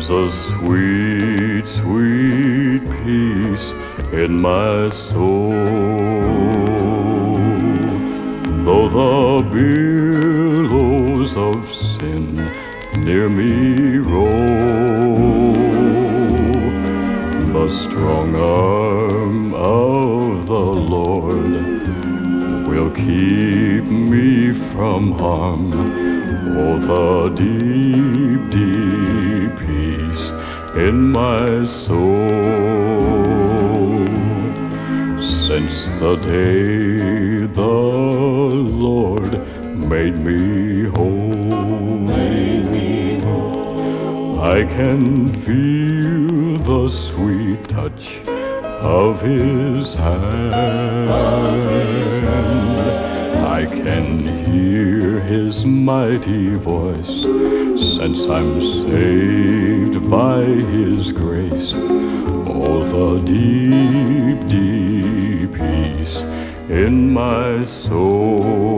There's a sweet, sweet peace in my soul, though the billows of sin near me roll. The strong arm of the Lord will keep me from harm. Oh, the deep, deep peace in my soul. Since the day the Lord made me whole, I can feel the sweet touch of His hand. I can hear His mighty voice, since I'm saved by His grace. Oh, the deep, deep peace in my soul.